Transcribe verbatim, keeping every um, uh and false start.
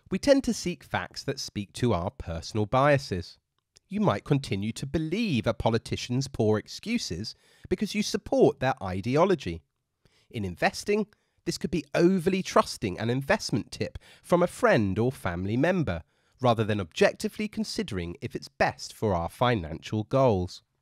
We tend to seek facts that speak to our personal biases. You might continue to believe a politician's poor excuses because you support their ideology. In investing, this could be overly trusting an investment tip from a friend or family member, rather than objectively considering if it's best for our financial goals.